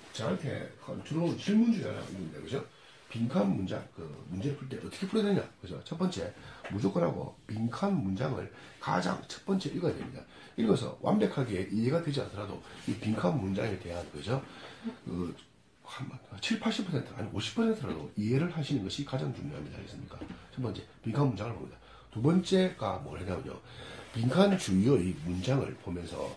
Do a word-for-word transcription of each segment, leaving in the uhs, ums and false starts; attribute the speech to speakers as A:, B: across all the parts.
A: 저한테 주로 질문 중에 하나가 있는데, 그죠? 빈칸 문장, 그 문제를 풀 때 어떻게 풀어야 되냐, 그죠? 첫 번째, 무조건하고 빈칸 문장을 가장 첫 번째 읽어야 됩니다. 읽어서 완벽하게 이해가 되지 않더라도 이 빈칸 문장에 대한, 그죠? 그, 한 칠, 팔십 퍼센트, 아니 오십 퍼센트라도 이해를 하시는 것이 가장 중요합니다. 알겠습니까? 첫 번째, 빈칸 문장을 봅니다. 두 번째가 뭐냐면요. 빈칸 주위의 문장을 보면서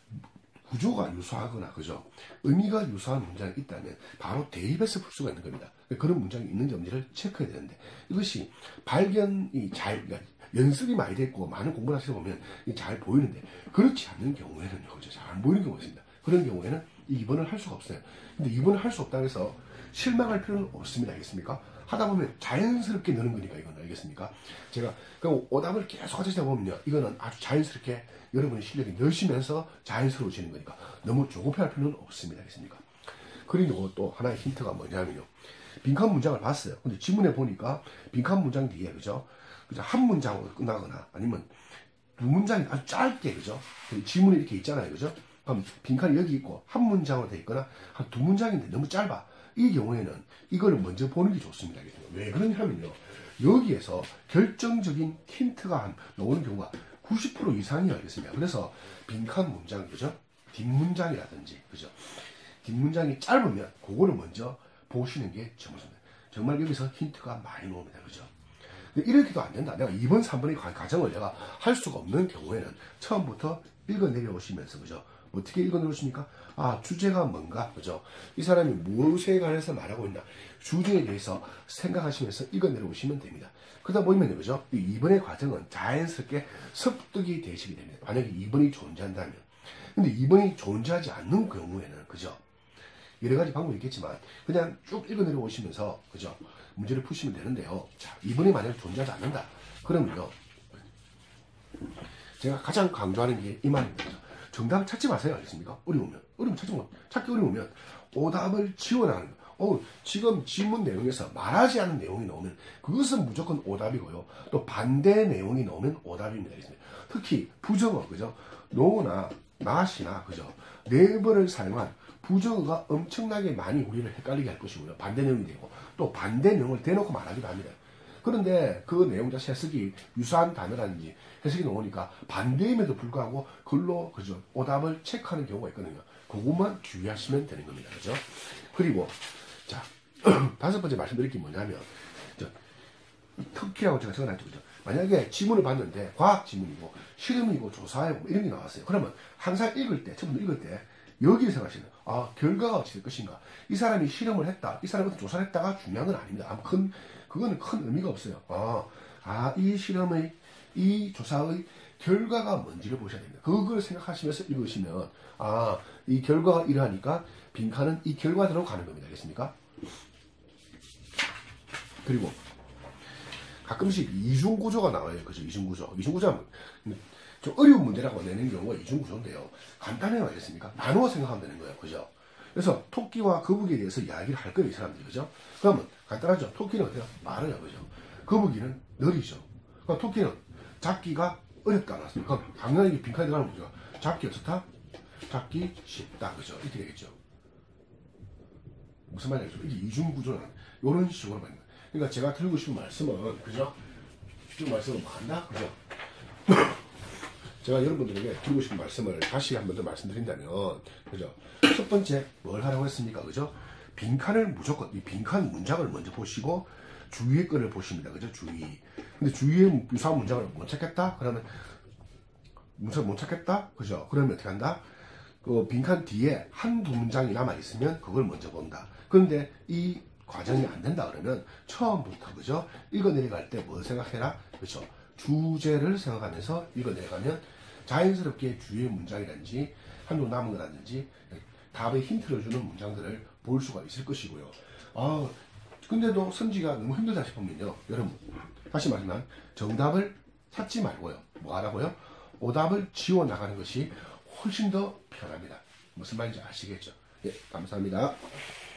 A: 구조가 유사하거나, 그죠? 의미가 유사한 문장이 있다면 바로 대입해서 풀 수가 있는 겁니다. 그런 문장이 있는지 없는지를 체크해야 되는데, 이것이 발견이 잘, 그러니까 연습이 많이 됐고 많은 공부를 하시다 보면 잘 보이는데, 그렇지 않는 경우에는요, 그죠? 잘 안 보이는 경우가 있습니다. 그런 경우에는 이번을 할 수가 없어요. 근데 이번을 할 수 없다고 해서 실망할 필요는 없습니다. 알겠습니까? 하다 보면 자연스럽게 느는 거니까, 이건 알겠습니까? 제가 그 오답을 계속 하시다 보면요, 이거는 아주 자연스럽게 여러분의 실력이 늘시면서 자연스러워지는 거니까 너무 조급해할 필요는 없습니다. 알겠습니까? 그리고 또 하나의 힌트가 뭐냐면요, 빈칸 문장을 봤어요. 근데 지문에 보니까 빈칸 문장 뒤에, 그죠? 그죠? 한 문장으로 끝나거나 아니면 두 문장이 아주 짧게, 그죠? 지문이 이렇게 있잖아요. 그죠? 그럼 빈칸이 여기 있고 한 문장으로 되어 있거나 한 두 문장인데 너무 짧아. 이 경우에는 이거를 먼저 보는 게 좋습니다. 왜 그러냐면요, 여기에서 결정적인 힌트가 나오는 경우가 구십 퍼센트 이상이 알겠습니다. 그래서 빈칸 문장, 그죠? 뒷문장이라든지, 그죠? 뒷문장이 짧으면 그거를 먼저 보시는 게 정말, 정말 여기서 힌트가 많이 나옵니다. 그죠? 근데 이렇게도 안 된다. 내가 이 번, 삼 번의 과정을 내가 할 수가 없는 경우에는 처음부터 읽어 내려오시면서, 그죠? 어떻게 읽어 내려오십니까? 아, 주제가 뭔가, 그죠? 이 사람이 무엇에 관해서 말하고 있나? 주제에 대해서 생각하시면서 읽어 내려오시면 됩니다. 그러다 보면요, 그죠? 이 이 번의 과정은 자연스럽게 습득이 되시게 됩니다. 만약에 이 번이 존재한다면. 근데 이 번이 존재하지 않는 경우에는, 그죠? 여러 가지 방법이 있겠지만, 그냥 쭉 읽어 내려오시면서, 그죠? 문제를 푸시면 되는데요. 자, 이 번이 만약에 존재하지 않는다. 그러면요, 제가 가장 강조하는 게 이 말입니다. 정답을 찾지 마세요. 알겠습니까? 어려우면. 어려우면 찾지 못, 찾기 어려우면 오답을 지원하는 거예요. 어, 지금 지문 내용에서 말하지 않은 내용이 나오면 그것은 무조건 오답이고요. 또 반대 내용이 나오면 오답입니다. 알겠습니까? 특히 부정어, 그죠? no나 not이나, 그죠? 네버를 사용한 부정어가 엄청나게 많이 우리를 헷갈리게 할 것이고요. 반대 내용이 되고, 또 반대 내용을 대놓고 말하기도 합니다. 그런데 그 내용 자체 해석이 유사한 단어라든지 해석이 나오니까 반대임에도 불구하고 글로, 그죠? 오답을 체크하는 경우가 있거든요. 그것만 주의하시면 되는 겁니다. 그죠? 그리고, 자, 다섯 번째 말씀드릴 게 뭐냐면, 저, 특기라고 제가 적어놨죠. 그죠? 만약에 지문을 봤는데, 과학 지문이고, 실험이고, 조사이고, 뭐 이런 게 나왔어요. 그러면 항상 읽을 때, 처음부터 읽을 때, 여기를 생각하시는, 아, 결과가 어찌 될 것인가. 이 사람이 실험을 했다, 이 사람이 어떤 조사를 했다가 중요한 건 아닙니다. 아무 큰, 그거는 큰 의미가 없어요. 아, 아, 이 실험의, 이 조사의 결과가 뭔지를 보셔야 됩니다. 그걸 생각하시면서 읽으시면, 아, 이 결과가 이러하니까 빈칸은 이 결과대로 가는 겁니다. 알겠습니까? 그리고 가끔씩 이중구조가 나와요. 그죠? 이중구조. 이중구조는 좀 어려운 문제라고 내는 경우가 이중구조인데요. 간단해요. 알겠습니까? 나누어 생각하면 되는 거예요. 그죠? 그래서 토끼와 거북이에 대해서 이야기를 할 거예요. 이 사람들이. 그죠? 그러면 간단하죠. 토끼는 어때요? 말해요. 그죠? 거북이는 느리죠. 그러니까 토끼는 잡기가 어렵다. 않았습니까? 그럼 당연히 빈칸에 들어가는 문제가 잡기 어떻다? 잡기 쉽다. 그죠? 이렇게 되겠죠. 무슨 말이죠? 이게 이중구조는 이런 식으로 말입니다. 그러니까 제가 드리고 싶은 말씀은, 그죠? 이 말씀은 많나? 그죠? 제가 여러분들에게 드리고 싶은 말씀을 다시 한 번 더 말씀드린다면, 그죠? 첫 번째, 뭘 하라고 했습니까? 그죠? 빈칸을 무조건, 이 빈칸 문장을 먼저 보시고, 주위의 거를 보십니다. 그죠? 주위. 근데 주위의 유사한 문장을 못 찾겠다? 그러면, 문장 못 찾겠다? 그죠? 그러면 어떻게 한다? 그 빈칸 뒤에 한두 문장이 남아있으면 그걸 먼저 본다. 그런데 이 과정이 안 된다 그러면 처음부터, 그죠? 읽어 내려갈 때 뭘 생각해라? 그죠? 주제를 생각하면서 읽어 내려가면 자연스럽게 주위의 문장이라든지 한두 남은 거라든지 답의 힌트를 주는 문장들을 볼 수가 있을 것이고요. 아, 근데도 선지가 너무 힘들다 싶으면요, 여러분, 다시 말하면 정답을 찾지 말고요, 뭐 하라고요? 오답을 지워 나가는 것이 훨씬 더 편합니다. 무슨 말인지 아시겠죠? 예, 감사합니다.